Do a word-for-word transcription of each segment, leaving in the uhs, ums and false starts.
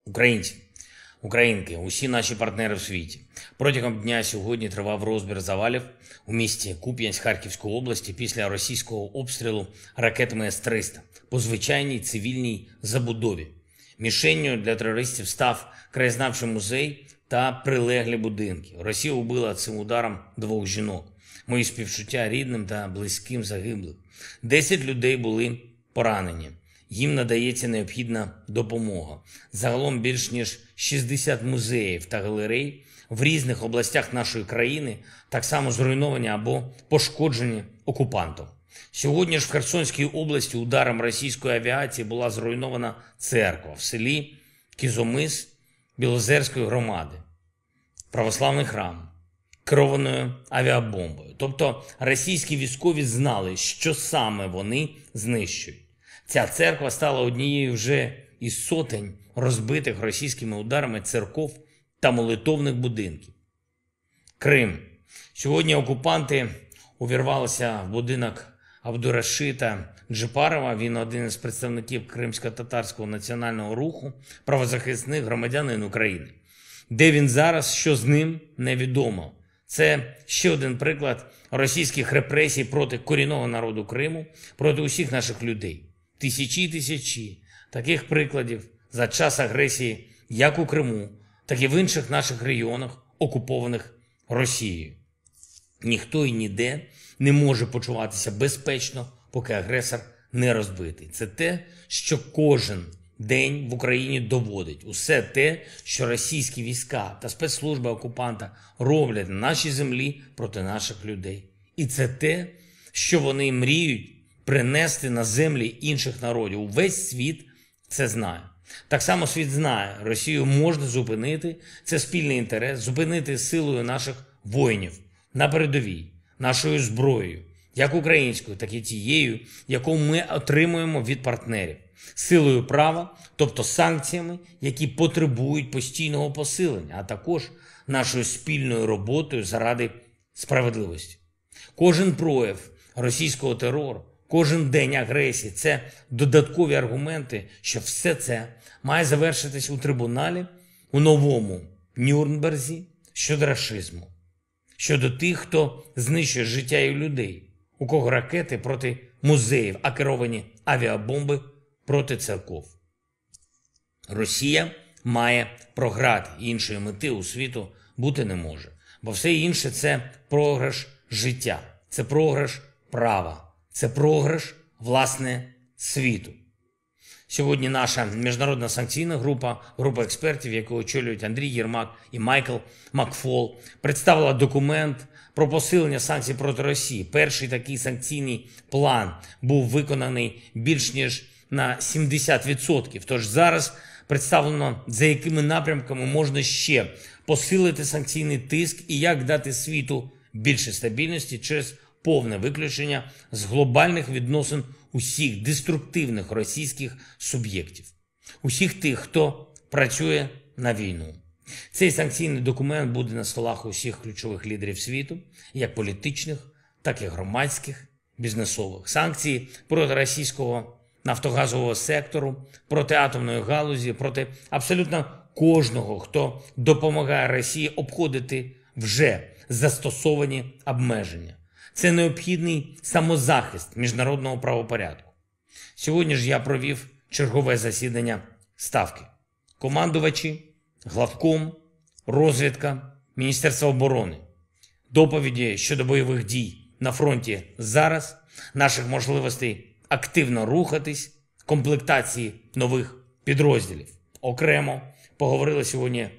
Українці, українки, усі наші партнери в світі. Протягом дня сьогодні тривав розбір завалів у місті Куп'янськ Харківської області після російського обстрілу ракетами С триста по звичайній цивільній забудові. Мішенню для терористів став краєзнавчий музей та прилеглі будинки. Росія убила цим ударом двох жінок. Мої співчуття рідним та близьким загиблих. Десять людей були поранені. Їм надається необхідна допомога. Загалом більш ніж шістдесят музеїв та галерей в різних областях нашої країни так само зруйновані або пошкоджені окупантом. Сьогодні ж в Херсонській області ударом російської авіації була зруйнована церква в селі Кізомис Білозерської громади, православний храм, керованою авіабомбою. Тобто російські військові знали, що саме вони знищують. Ця церква стала однією вже із сотень розбитих російськими ударами церков та молитовних будинків. Крим. Сьогодні окупанти увірвалися в будинок Абдурашита Джипарова. Він один із представників Кримсько-татарського національного руху, правозахисних громадянин України. Де він зараз, що з ним, невідомо. Це ще один приклад російських репресій проти корінного народу Криму, проти усіх наших людей. Тисячі і тисячі таких прикладів за час агресії як у Криму, так і в інших наших регіонах, окупованих Росією. Ніхто і ніде не може почуватися безпечно, поки агресор не розбитий. Це те, що кожен день в Україні доводить. Усе те, що російські війська та спецслужби окупанта роблять на нашій землі проти наших людей. І це те, що вони мріють принести на землі інших народів. Увесь світ це знає. Так само світ знає, Росію можна зупинити, це спільний інтерес, зупинити силою наших воїнів на передовій, нашою зброєю, як українською, так і тією, яку ми отримуємо від партнерів. Силою права, тобто санкціями, які потребують постійного посилення, а також нашою спільною роботою заради справедливості. Кожен прояв російського терору, кожен день агресії – це додаткові аргументи, що все це має завершитись у трибуналі, у новому Нюрнберзі щодо рашизму, щодо тих, хто знищує життя і людей, у кого ракети проти музеїв, а керовані авіабомби проти церков. Росія має програти, іншої мети у світу бути не може, бо все інше – це програш життя, це програш права. Це програш, власне, світу. Сьогодні наша міжнародна санкційна група, група експертів, яку очолюють Андрій Єрмак і Майкл Макфол, представила документ про посилення санкцій проти Росії. Перший такий санкційний план був виконаний більш ніж на сімдесят відсотків. Тож зараз представлено, за якими напрямками можна ще посилити санкційний тиск і як дати світу більше стабільності через повне виключення з глобальних відносин усіх деструктивних російських суб'єктів. Усіх тих, хто працює на війну. Цей санкційний документ буде на столах усіх ключових лідерів світу, як політичних, так і громадських, бізнесових. Санкції проти російського нафтогазового сектору, проти атомної галузі, проти абсолютно кожного, хто допомагає Росії обходити вже застосовані обмеження. Це необхідний самозахист міжнародного правопорядку. Сьогодні ж я провів чергове засідання Ставки. Командувачі, главком, розвідка, Міністерство оборони. Доповіді щодо бойових дій на фронті зараз, наших можливостей активно рухатись, комплектації нових підрозділів. Окремо поговорили сьогодні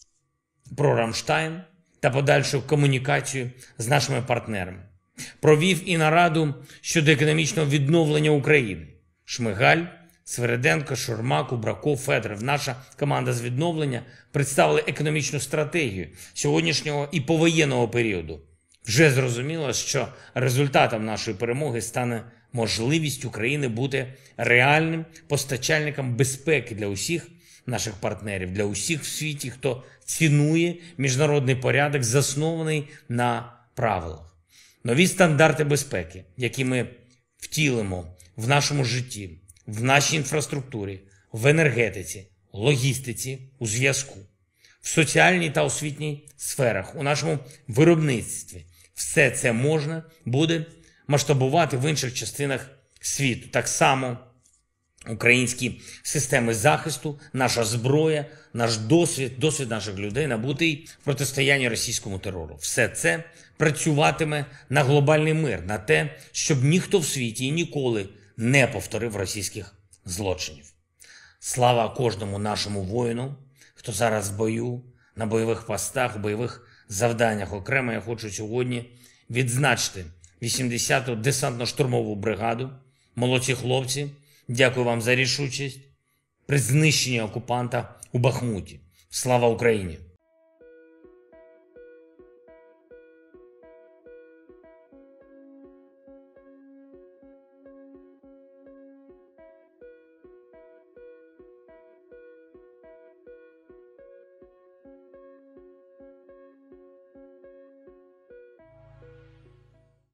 про Рамштайн та подальшу комунікацію з нашими партнерами. Провів і нараду щодо економічного відновлення України. Шмигаль, Свериденко, Шурма, Кубраков, Федоров. Наша команда з відновлення представили економічну стратегію сьогоднішнього і повоєнного періоду. Вже зрозуміло, що результатом нашої перемоги стане можливість України бути реальним постачальником безпеки для усіх наших партнерів, для усіх в світі, хто цінує міжнародний порядок, заснований на правилах. Нові стандарти безпеки, які ми втілимо в нашому житті, в нашій інфраструктурі, в енергетиці, логістиці, у зв'язку, в соціальній та освітній сферах, у нашому виробництві. Все це можна буде масштабувати в інших частинах світу. Так само українські системи захисту, наша зброя, наш досвід, досвід наших людей набутий в протистоянні російському терору. Все це працюватиме на глобальний мир, на те, щоб ніхто в світі і ніколи не повторив російських злочинів. Слава кожному нашому воїну, хто зараз в бою, на бойових постах, бойових завданнях. Окремо я хочу сьогодні відзначити вісімдесяту десантно-штурмову бригаду. Молодці хлопці, дякую вам за рішучість при знищенні окупанта у Бахмуті. Слава Україні!